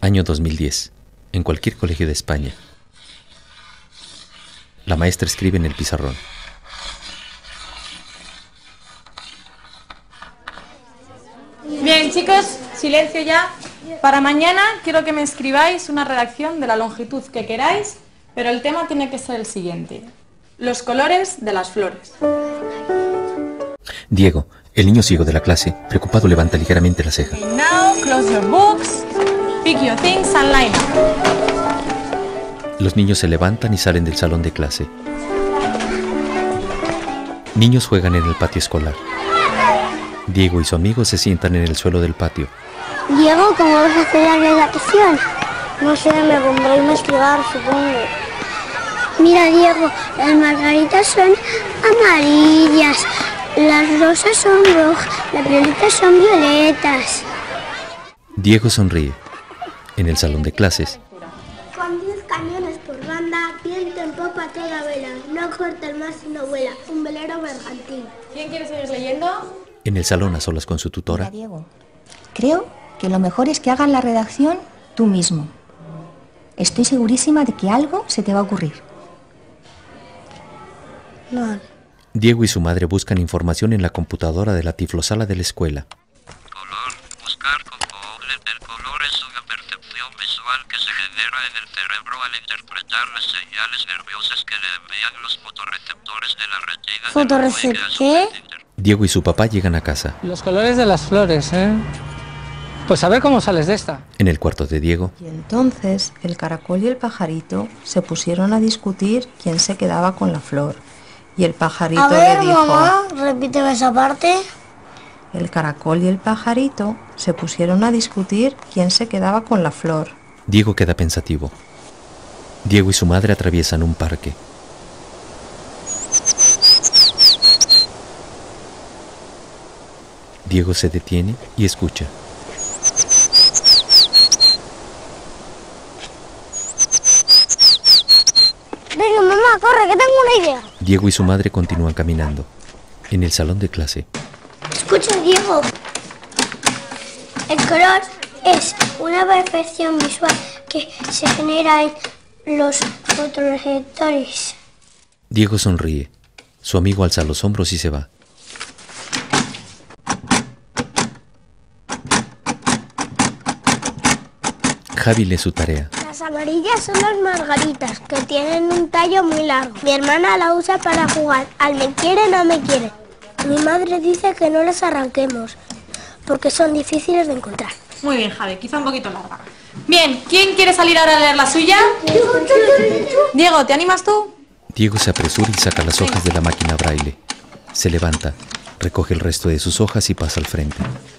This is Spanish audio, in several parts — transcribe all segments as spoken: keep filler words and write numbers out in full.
Año dos mil diez. En cualquier colegio de España. La maestra escribe en el pizarrón. Bien, chicos, silencio ya. Para mañana quiero que me escribáis una redacción de la longitud que queráis, pero el tema tiene que ser el siguiente: los colores de las flores. Diego, el niño ciego de la clase, preocupado, levanta ligeramente la ceja. Okay, now close your books, pick your things and line up. Los niños se levantan y salen del salón de clase. Niños juegan en el patio escolar. Diego y su amigo se sientan en el suelo del patio. Diego, ¿cómo vas a hacer la redacción? No sé, me pondré a investigar, supongo. Mira, Diego, las margaritas son amarillas, las rosas son rojas, las violetas son violetas. Diego sonríe. En el salón de clases. Con diez cañones por banda, viento en popa a toda vela, no corta el mar sino vuela, un velero mercantil. ¿Quién quiere seguir leyendo? En el salón, a solas con su tutora. Mira, Diego, creo que lo mejor es que hagas la redacción tú mismo. Estoy segurísima de que algo se te va a ocurrir. No. Diego y su madre buscan información en la computadora de la tiflosala de la escuela. Color. Buscar componentes del color es una percepción visual que se genera en el cerebro al interpretar las señales nerviosas que le envían los fotorreceptores de la retina. ¿Fotorreceptor? Diego y su papá llegan a casa. Los colores de las flores, ¿eh? Pues a ver cómo sales de esta. En el cuarto de Diego. Y entonces el caracol y el pajarito se pusieron a discutir quién se quedaba con la flor. Y el pajarito a ver, le dijo... mamá, repíteme esa parte. El caracol y el pajarito se pusieron a discutir quién se quedaba con la flor. Diego queda pensativo. Diego y su madre atraviesan un parque. Diego se detiene y escucha. Venga, mamá, corre, que tengo una idea. Diego y su madre continúan caminando. En el salón de clase. Escucha, Diego. El color es una percepción visual que se genera en los fotorreceptores. Diego sonríe. Su amigo alza los hombros y se va. Javi lee su tarea. Las amarillas son las margaritas, que tienen un tallo muy largo. Mi hermana la usa para jugar al me quiere, no me quiere. Mi madre dice que no las arranquemos, porque son difíciles de encontrar. Muy bien, Javi, quizá un poquito larga. Bien, ¿quién quiere salir ahora a leer la suya? Diego, ¿te animas tú? Diego se apresura y saca las hojas de la máquina braille. Se levanta, recoge el resto de sus hojas y pasa al frente.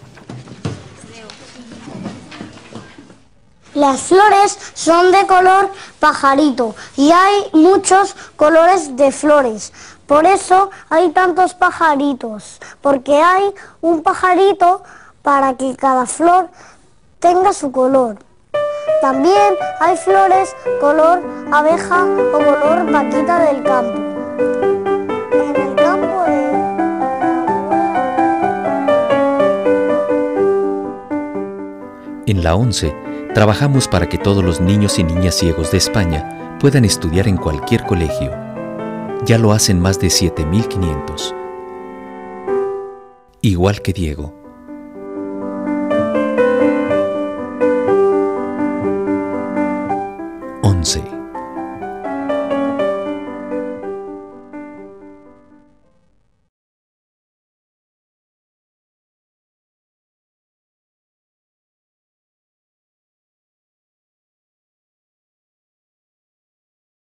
Las flores son de color pajarito y hay muchos colores de flores. Por eso hay tantos pajaritos, porque hay un pajarito para que cada flor tenga su color. También hay flores color abeja o color vaquita del campo. En el campo de... En la once, trabajamos para que todos los niños y niñas ciegos de España puedan estudiar en cualquier colegio. Ya lo hacen más de siete mil quinientos. Igual que Diego. once.